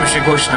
się głośno.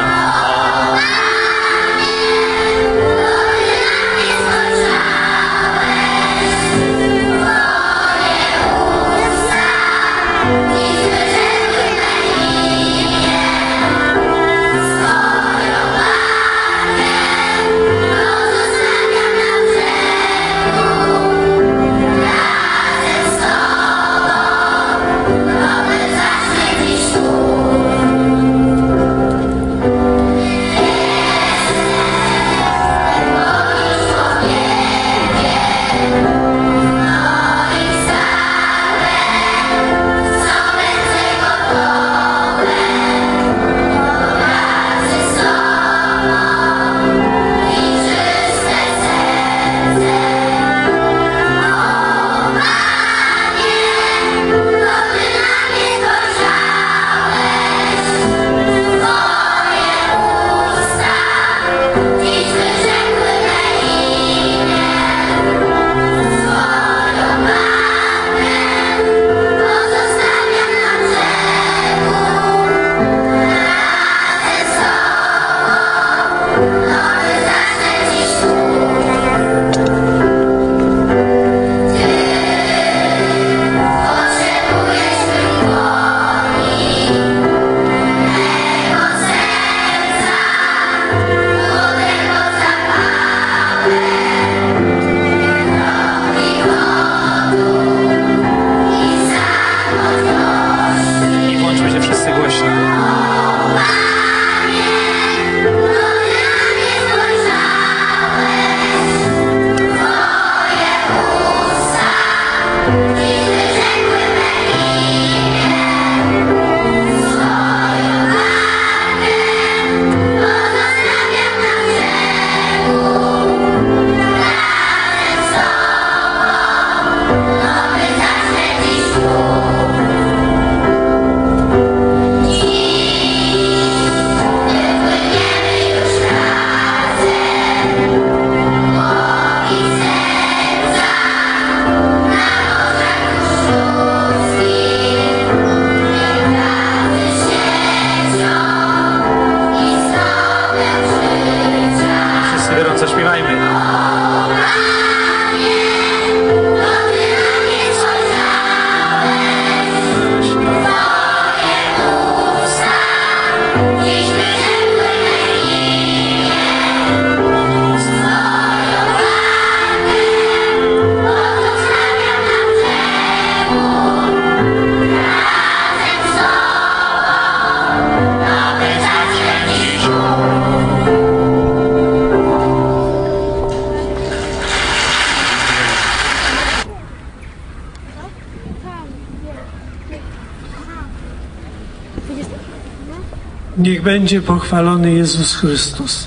Niech będzie pochwalony Jezus Chrystus.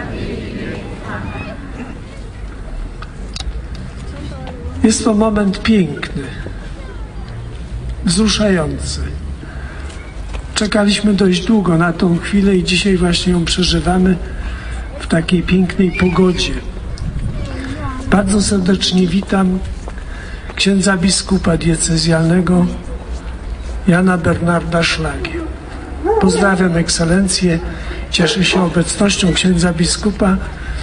Jest to moment piękny, wzruszający. Czekaliśmy dość długo na tą chwilę i dzisiaj właśnie ją przeżywamy w takiej pięknej pogodzie. Bardzo serdecznie witam księdza biskupa diecezjalnego Jana Bernarda Szlagię. Pozdrawiam ekscelencję, cieszę się obecnością księdza biskupa,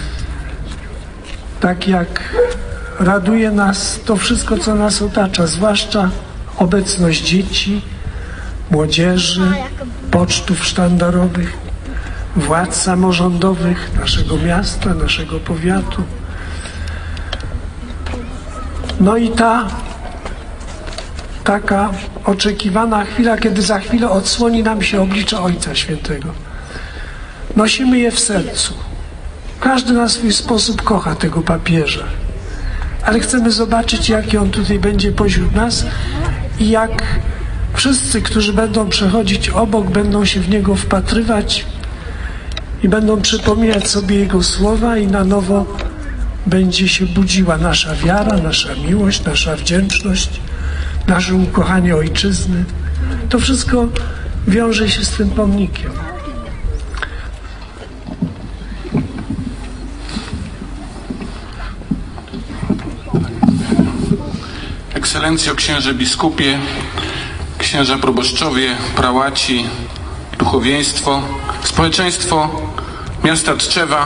tak jak raduje nas to wszystko, co nas otacza, zwłaszcza obecność dzieci, młodzieży, pocztów sztandarowych, władz samorządowych naszego miasta, naszego powiatu. No i taka oczekiwana chwila, kiedy za chwilę odsłoni nam się oblicze Ojca Świętego. Nosimy je w sercu. Każdy na swój sposób kocha tego papieża. Ale chcemy zobaczyć, jaki on tutaj będzie pośród nas i jak wszyscy, którzy będą przechodzić obok, będą się w niego wpatrywać i będą przypominać sobie jego słowa i na nowo będzie się budziła nasza wiara, nasza miłość, nasza wdzięczność, nasze ukochanie ojczyzny. To wszystko wiąże się z tym pomnikiem. Ekscelencjo, księże biskupie, księża proboszczowie, prałaci, duchowieństwo, Społeczeństwo miasta Tczewa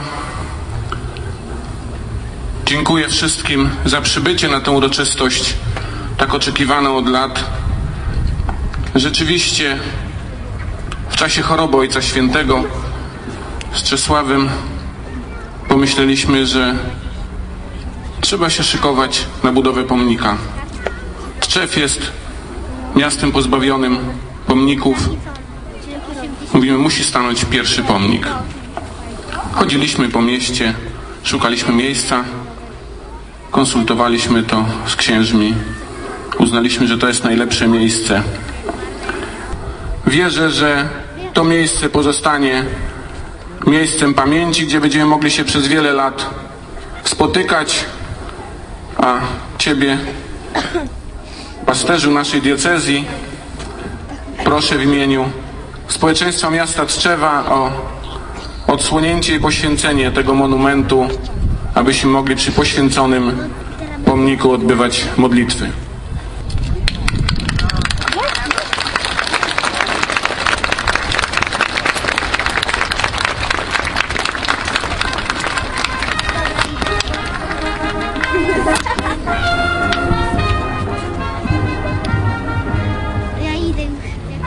dziękuję wszystkim za przybycie na tę uroczystość, tak oczekiwaną od lat. Rzeczywiście w czasie choroby Ojca Świętego z Czesławem pomyśleliśmy, że trzeba się szykować na budowę pomnika. Tczew jest miastem pozbawionym pomników. Mówimy, musi stanąć pierwszy pomnik. Chodziliśmy po mieście, szukaliśmy miejsca, konsultowaliśmy to z księżmi. Uznaliśmy, że to jest najlepsze miejsce. Wierzę, że to miejsce pozostanie miejscem pamięci, gdzie będziemy mogli się przez wiele lat spotykać, a Ciebie, pasterzu naszej diecezji, proszę w imieniu społeczeństwa miasta Tczewa o odsłonięcie i poświęcenie tego monumentu, abyśmy mogli przy poświęconym pomniku odbywać modlitwy. Ja idę już.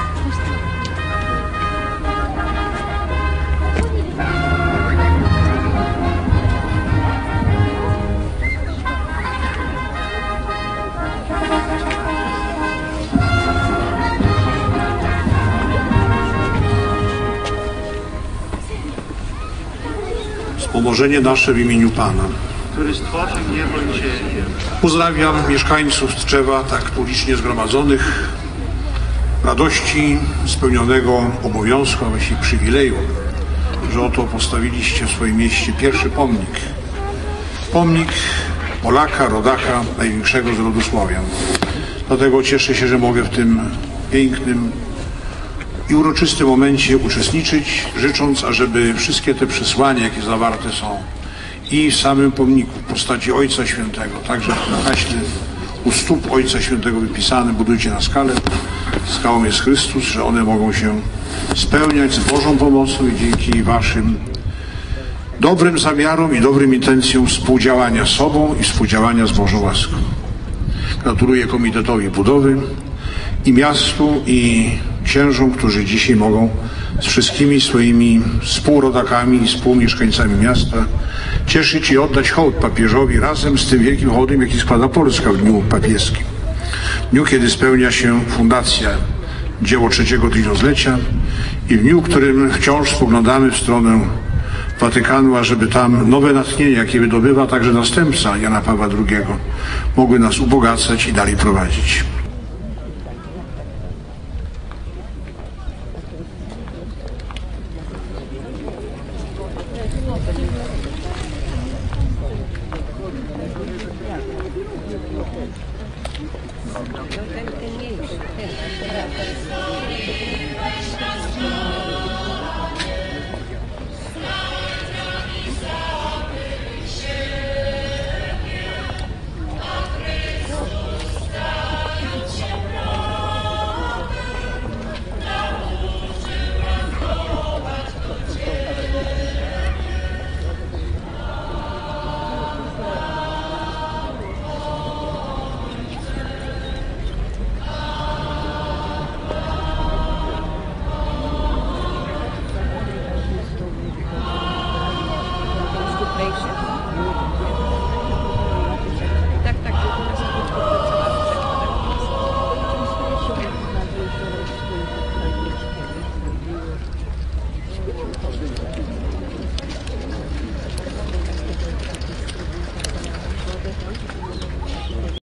Wspomożenie nasze w imieniu Pana, który stworzył niebo i ziemię. Pozdrawiam mieszkańców Tczewa, tak tu licznie zgromadzonych, radości spełnionego obowiązku, a właściwie przywileju, że oto postawiliście w swoim mieście pierwszy pomnik. Pomnik Polaka, rodaka, największego z rodu Słowian. Dlatego cieszę się, że mogę w tym pięknym i uroczystym momencie uczestniczyć, życząc, ażeby wszystkie te przesłania, jakie zawarte są i w samym pomniku w postaci Ojca Świętego, także na haśle u stóp Ojca Świętego wypisane, budujcie na skalę, skałą jest Chrystus, że one mogą się spełniać z Bożą pomocą i dzięki waszym dobrym zamiarom i dobrym intencjom współdziałania z sobą i współdziałania z Bożą łaską. Gratuluję Komitetowi Budowy i miastu, i księżom, którzy dzisiaj mogą z wszystkimi swoimi współrodakami i współmieszkańcami miasta cieszyć i oddać hołd papieżowi razem z tym wielkim hołdem, jaki składa Polska w dniu papieskim. W dniu, kiedy spełnia się fundacja, dzieło trzeciego tysiąclecia i w dniu, w którym wciąż spoglądamy w stronę Watykanu, ażeby tam nowe natchnienie, jakie wydobywa także następca Jana Pawła II, mogły nas ubogacać i dalej prowadzić.